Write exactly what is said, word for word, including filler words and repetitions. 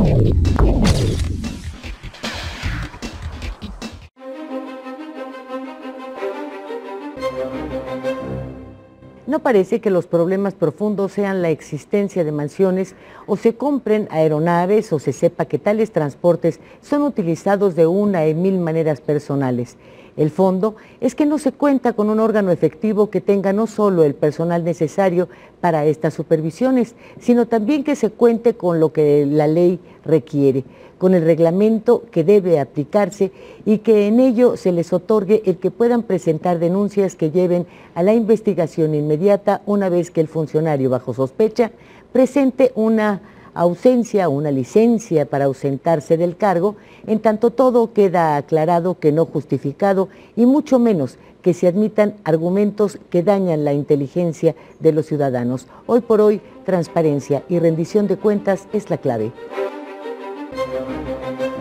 No parece que los problemas profundos sean la existencia de mansiones o se compren aeronaves o se sepa que tales transportes son utilizados de una y mil maneras personales. El fondo es que no se cuenta con un órgano efectivo que tenga no solo el personal necesario para estas supervisiones, sino también que se cuente con lo que la ley requiere, con el reglamento que debe aplicarse y que en ello se les otorgue el que puedan presentar denuncias que lleven a la investigación inmediata una vez que el funcionario bajo sospecha presente una ausencia o una licencia para ausentarse del cargo, en tanto todo queda aclarado que no justificado y mucho menos que se admitan argumentos que dañan la inteligencia de los ciudadanos. Hoy por hoy, transparencia y rendición de cuentas es la clave.